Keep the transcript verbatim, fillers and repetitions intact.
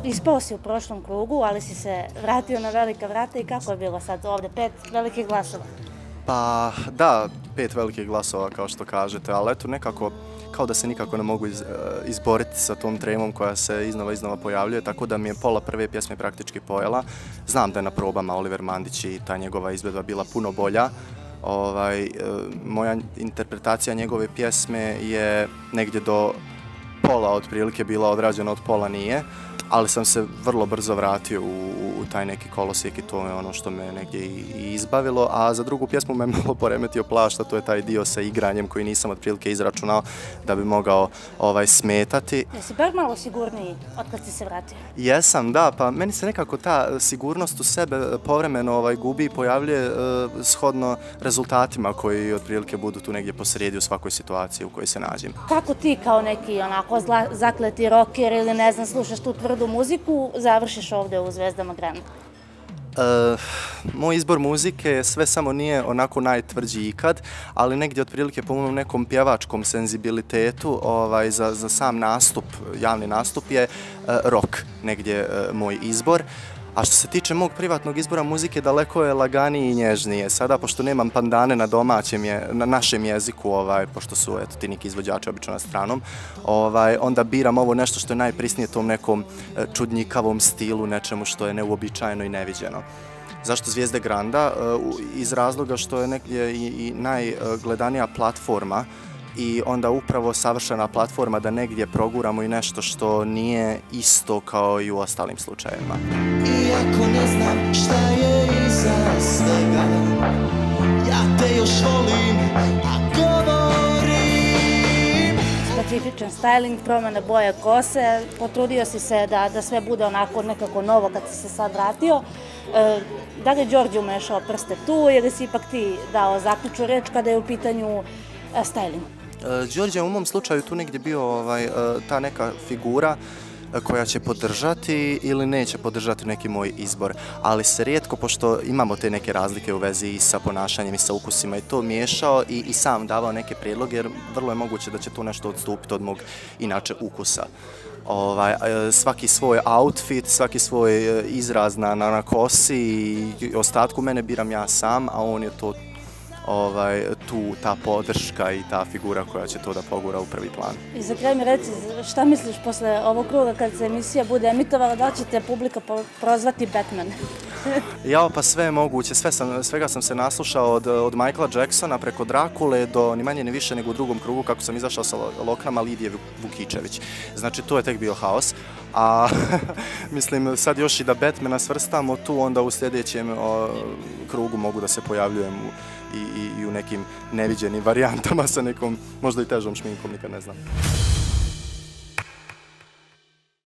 ispao si u prošlom krugu, ali si se vratio na velika vrata i kako je bilo sad ovde? Pet velikih glasova. Pa da, pet velikih glasova kao što kažete, ali eto nekako kao da se nikako ne mogu iz, izboriti sa tom tremom koja se iznova iznova pojavljuje, tako da mi je pola prve pjesme praktički pojela. Znam da je na probama Oliver Mandić i ta njegova izvedba bila puno bolja. Ovaj, moja interpretacija njegove pjesme je negdje do pola otprilike bila odrađena, od pola nije, ali sam se vrlo brzo vratio u, u taj neki kolosijek i to je ono što me negdje i, i izbavilo, a za drugu pjesmu me malo poremetio plašta, to je taj dio sa igranjem koji nisam otprilike izračunao da bi mogao ovaj, smetati. Jesi bar malo sigurniji od kad si se vratio? Jesam, da, pa meni se nekako ta sigurnost u sebe povremeno ovaj, gubi i pojavljuje uh, shodno rezultatima koji otprilike budu tu negdje posrijedi u svakoj situaciji u kojoj se nađem. Kako ti kao neki onako zla, zakleti rocker ili ne znam, slušaš tu tvrdu muziku, završiš ovde u Zvezdama Granda? Uh, moj izbor muzike sve samo nije onako najtvrđi ikad, ali negdje otprilike po mom nekom pjevačkom senzibilitetu ovaj, za, za sam nastup, javni nastup je uh, rock negdje uh, moj izbor. A što se tiče mog privatnog izbora muzike, daleko je laganiji i nježnije. Sada, pošto nemam pandane na domaćem, je, na našem jeziku, ovaj, pošto su eto, ti neki izvođači obično na stranom, ovaj, onda biram ovo nešto što je najprisnije tom nekom čudnjikavom stilu, nečemu što je neuobičajeno i neviđeno. Zašto Zvijezde Granda? Iz razloga što je negdje i, i najgledanija platforma i onda upravo savršena platforma da negdje proguramo i nešto što nije isto kao i u ostalim slučajevima. Iako ne znam šta je iza svega, ja te još volim, a govorim. Specifičan styling, promjena boje kose, potrudio si se da, da sve bude onako nekako novo kad si se sad vratio. E, da li je Đorđe umešao prste tu ili si ipak ti dao zaključnu reč kada je u pitanju e, styling? Đorđe je u mom slučaju tu negdje bio ovaj, ta neka figura koja će podržati ili neće podržati neki moj izbor, ali se rijetko, pošto imamo te neke razlike u vezi i sa ponašanjem i sa ukusima, i to miješao i, i sam davao neke prijedloge, jer vrlo je moguće da će tu nešto odstupiti od mog inače ukusa. Ovaj, svaki svoj outfit, svaki svoj izraz na, na, na kosi i ostatku mene biram ja sam, a on je to Ovaj, tu ta podrška i ta figura koja će to da pogura u prvi plan. I za kraj mi reci, šta misliš posle ovog kruga kad se emisija bude emitovala, da će te publika prozvati Batman? Jao, pa sve je moguće, sve sam, svega sam se naslušao od, od Michaela Jacksona preko Drakule do ni manje ni više nego u drugom krugu kako sam izašao sa loknama Lidije Vukičević. Znači, to je tek bio haos. A mislim, sad još i da Batmana svrstamo tu, onda u sljedećem o, krugu mogu da se pojavljujem u, i, i, i u nekim neviđenim varijantama sa nekom možda i težom šminkom, nikad ne znam.